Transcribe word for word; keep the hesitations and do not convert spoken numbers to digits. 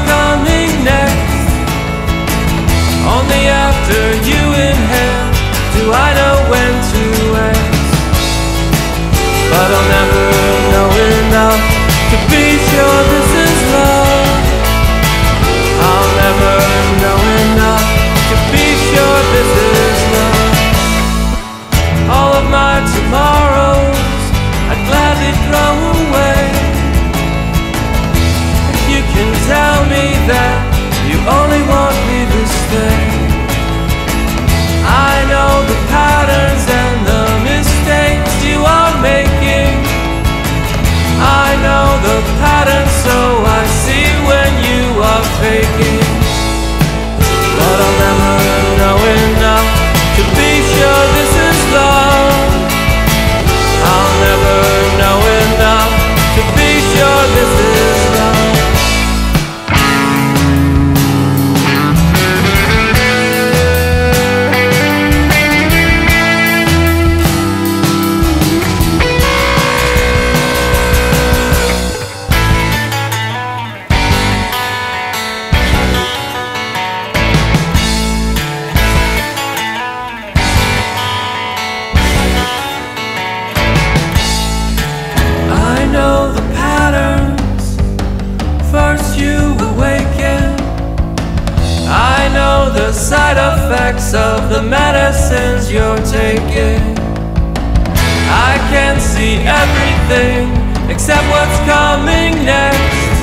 coming next. Only after you inhale do I know when to end. But I'll never know enough to be sure this is love. I'll never know enough to be sure this is love. All of my tomorrows I'd gladly throw away. If you can tell me that you only want me to stay. I know the patterns and the mistakes you are making. I know the patterns, so I see when you are faking. But I'll never know enough to be sure this is love. I'll never know enough to be sure this is love. Side effects of the medicines you're taking. I can see everything except what's coming next.